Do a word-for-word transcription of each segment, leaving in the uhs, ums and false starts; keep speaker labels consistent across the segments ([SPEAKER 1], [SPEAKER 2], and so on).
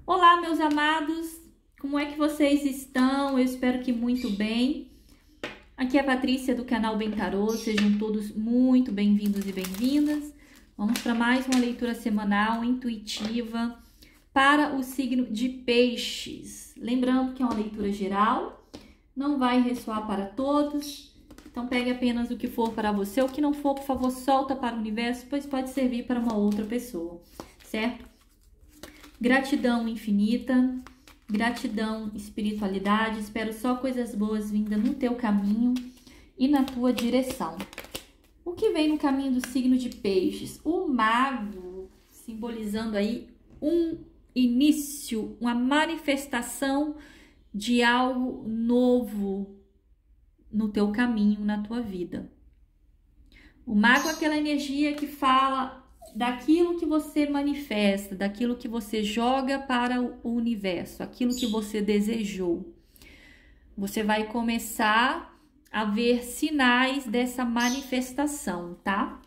[SPEAKER 1] Olá, meus amados, como é que vocês estão? Eu espero que muito bem. Aqui é a Patrícia do canal Bem Tarô, sejam todos muito bem-vindos e bem-vindas. Vamos para mais uma leitura semanal intuitiva para o signo de Peixes. Lembrando que é uma leitura geral, não vai ressoar para todos, então pegue apenas o que for para você, o que não for, por favor, solta para o universo, pois pode servir para uma outra pessoa, certo? Gratidão infinita, gratidão, espiritualidade, espero só coisas boas vindas no teu caminho e na tua direção. O que vem no caminho do signo de Peixes? O mago, simbolizando aí um início, uma manifestação de algo novo no teu caminho, na tua vida. O mago é aquela energia que fala daquilo que você manifesta, daquilo que você joga para o universo, aquilo que você desejou. Você vai começar a ver sinais dessa manifestação, tá?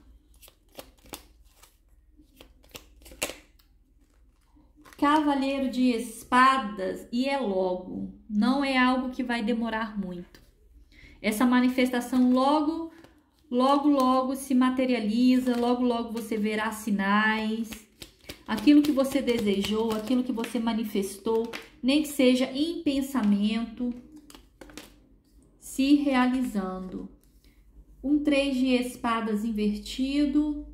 [SPEAKER 1] Cavaleiro de espadas, e é logo, não é algo que vai demorar muito. Essa manifestação logo Logo, logo se materializa, logo, logo você verá sinais. Aquilo que você desejou, aquilo que você manifestou, nem que seja em pensamento, se realizando. Um três de espadas invertido.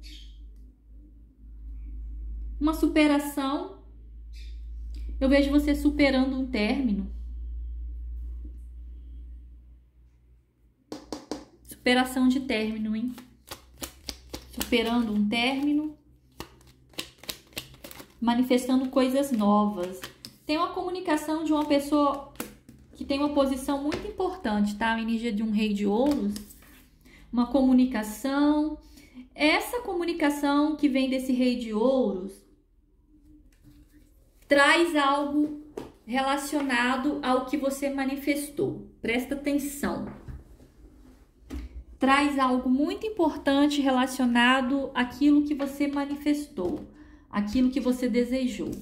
[SPEAKER 1] Uma superação. Eu vejo você superando um término. Superação de término, hein? Superando um término. Manifestando coisas novas. Tem uma comunicação de uma pessoa que tem uma posição muito importante, tá? A energia de um rei de ouros. Uma comunicação. Essa comunicação que vem desse rei de ouros traz algo relacionado ao que você manifestou. Presta atenção. Traz algo muito importante relacionado àquilo que você manifestou, aquilo que você desejou.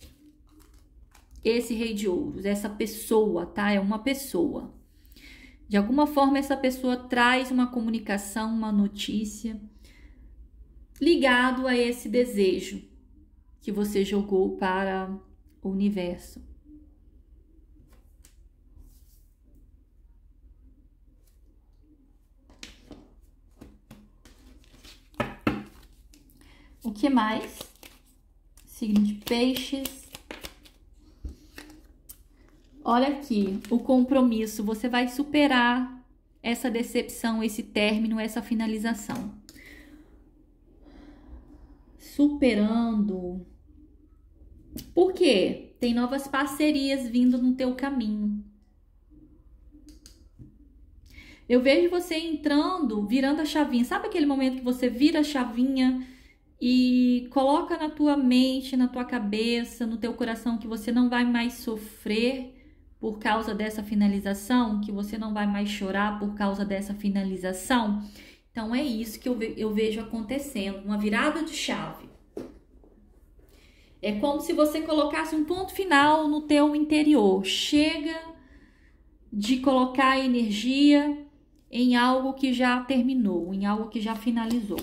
[SPEAKER 1] Esse rei de ouros, essa pessoa, tá? É uma pessoa. De alguma forma, essa pessoa traz uma comunicação, uma notícia ligado a esse desejo que você jogou para o universo. O que mais? Signo de Peixes. Olha aqui, o compromisso. Você vai superar essa decepção, esse término, essa finalização. Superando. Por quê? Tem novas parcerias vindo no teu caminho. Eu vejo você entrando, virando a chavinha. Sabe aquele momento que você vira a chavinha e coloca na tua mente, na tua cabeça, no teu coração que você não vai mais sofrer por causa dessa finalização, que você não vai mais chorar por causa dessa finalização? Então é isso que eu, ve eu vejo acontecendo, uma virada de chave. É como se você colocasse um ponto final no teu interior. Chega de colocar a energia em algo que já terminou, em algo que já finalizou.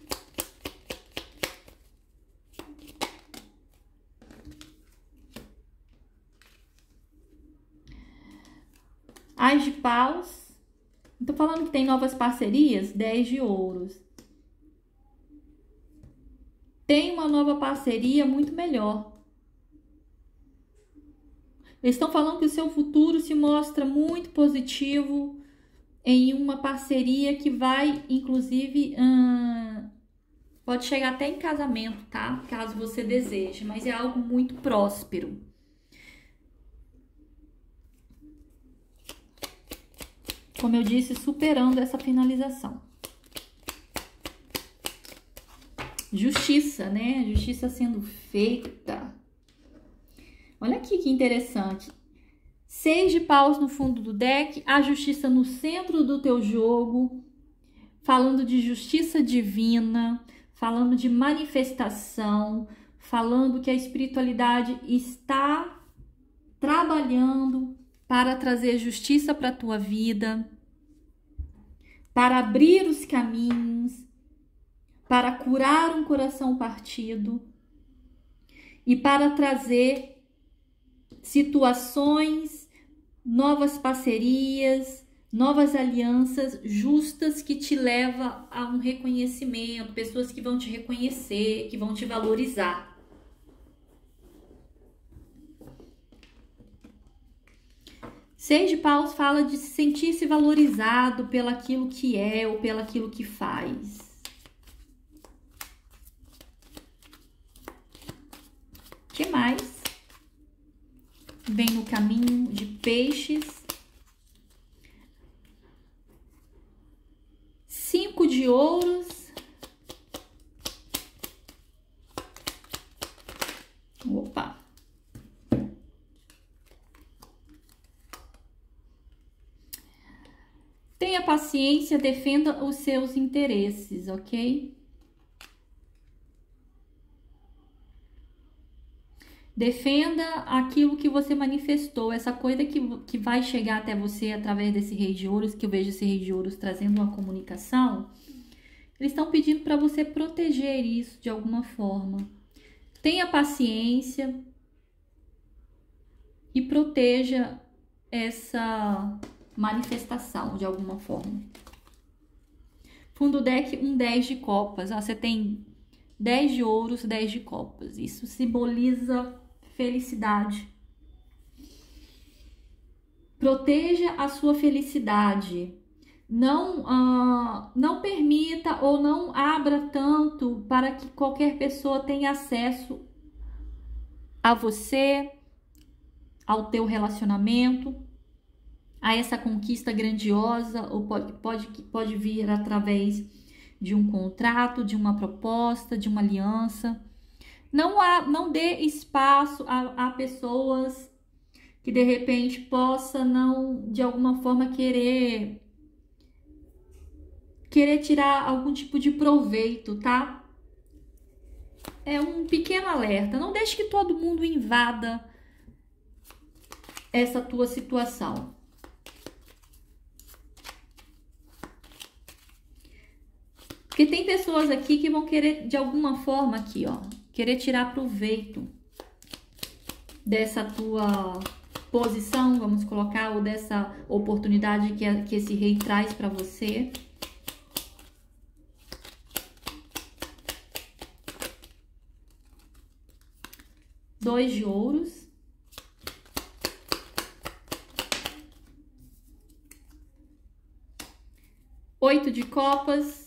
[SPEAKER 1] As de paus. Tô falando que tem novas parcerias. Dez de ouros. Tem uma nova parceria muito melhor. Eles estão falando que o seu futuro se mostra muito positivo em uma parceria que vai, inclusive, hum, pode chegar até em casamento, tá? Caso você deseje, mas é algo muito próspero. Como eu disse, superando essa finalização. Justiça, né? Justiça sendo feita. Olha aqui que interessante. Seis de paus no fundo do deck, a justiça no centro do teu jogo, falando de justiça divina, falando de manifestação, falando que a espiritualidade está trabalhando para trazer justiça para a tua vida, para abrir os caminhos, para curar um coração partido e para trazer situações, novas parcerias, novas alianças justas que te levam a um reconhecimento, pessoas que vão te reconhecer, que vão te valorizar. Seis de Paus fala de sentir-se valorizado pelaquilo que é ou pelaquilo que faz. O que mais? Vem no caminho de Peixes. Cinco de ouros. Opa. Tenha paciência, defenda os seus interesses, ok? Defenda aquilo que você manifestou, essa coisa que, que vai chegar até você através desse Rei de Ouros, que eu vejo esse Rei de Ouros trazendo uma comunicação. Eles estão pedindo para você proteger isso de alguma forma. Tenha paciência e proteja essa manifestação de alguma forma. Fundo do deck, um dez de copas. Ó, você tem dez de ouros, dez de copas. Isso simboliza felicidade. Proteja a sua felicidade. Não, uh, não permita ou não abra tanto para que qualquer pessoa tenha acesso a você, ao teu relacionamento, a essa conquista grandiosa, ou pode, pode, pode vir através de um contrato, de uma proposta, de uma aliança. Não, há, não dê espaço a, a pessoas que de repente possa não, de alguma forma, querer, querer tirar algum tipo de proveito, tá? É um pequeno alerta. Não deixe que todo mundo invada essa tua situação. Porque tem pessoas aqui que vão querer, de alguma forma, aqui, ó, querer tirar proveito dessa tua posição, vamos colocar, ou dessa oportunidade que, a, que esse rei traz para você. Dois de ouros. Oito de copas.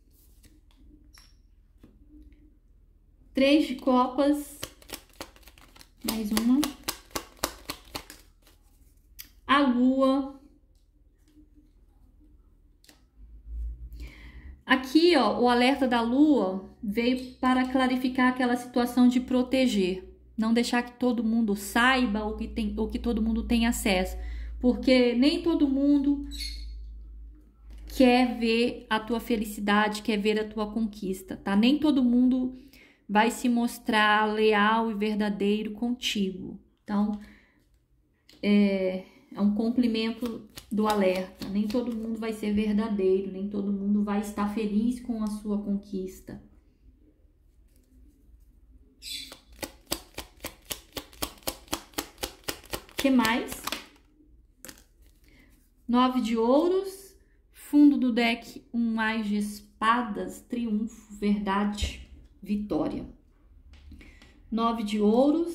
[SPEAKER 1] Três de copas, mais uma, a lua. Aqui, ó, o alerta da lua veio para clarificar aquela situação de proteger, não deixar que todo mundo saiba ou que, tem, ou que todo mundo tenha acesso, porque nem todo mundo quer ver a tua felicidade, quer ver a tua conquista, tá? Nem todo mundo vai se mostrar leal e verdadeiro contigo. Então, é, é um cumprimento do alerta. Nem todo mundo vai ser verdadeiro, nem todo mundo vai estar feliz com a sua conquista. O que mais? Nove de ouros. Fundo do deck, um mais de espadas, triunfo, verdade. Vitória. Nove de ouros.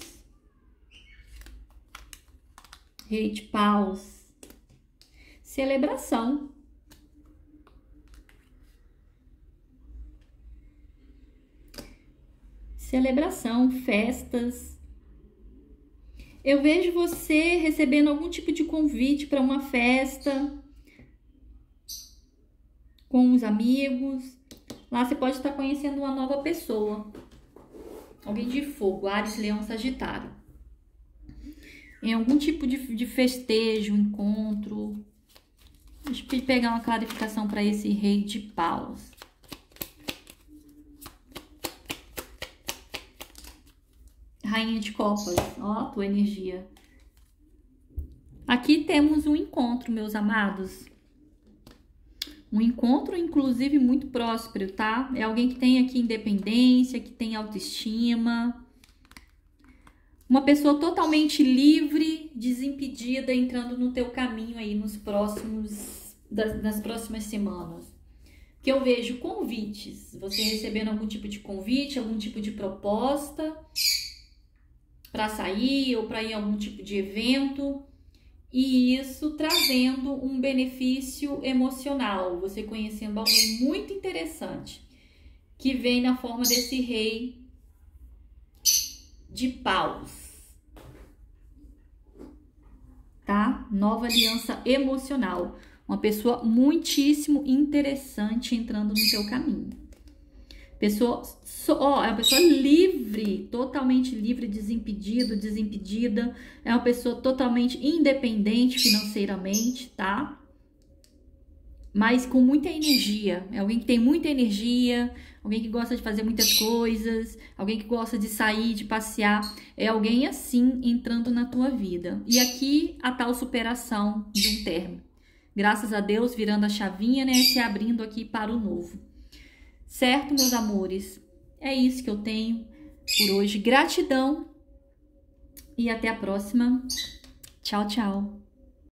[SPEAKER 1] Rei de paus. Celebração. Celebração, festas. Eu vejo você recebendo algum tipo de convite para uma festa com os amigos. Lá você pode estar conhecendo uma nova pessoa. Alguém de fogo, Áries, Leão, Sagitário. Em algum tipo de, de festejo, encontro. Deixa eu pegar uma clarificação para esse rei de paus. Rainha de Copas, ó, tua energia. Aqui temos um encontro, meus amados. Um encontro, inclusive, muito próspero, tá? É alguém que tem aqui independência, que tem autoestima. Uma pessoa totalmente livre, desimpedida, entrando no teu caminho aí nos próximos, das, nas próximas semanas. Que eu vejo convites, você recebendo algum tipo de convite, algum tipo de proposta para sair ou para ir a algum tipo de evento. E isso trazendo um benefício emocional, você conhecendo alguém muito interessante, que vem na forma desse rei de paus, tá? Nova aliança emocional, uma pessoa muitíssimo interessante entrando no teu caminho. Pessoa, ó, é uma pessoa livre, totalmente livre, desimpedido, desimpedida. É uma pessoa totalmente independente financeiramente, tá? Mas com muita energia. É alguém que tem muita energia, alguém que gosta de fazer muitas coisas, alguém que gosta de sair, de passear. É alguém assim entrando na tua vida. E aqui a tal superação de um término. Graças a Deus, virando a chavinha, né? Se abrindo aqui para o novo. Certo, meus amores? É isso que eu tenho por hoje. Gratidão e até a próxima. Tchau, tchau.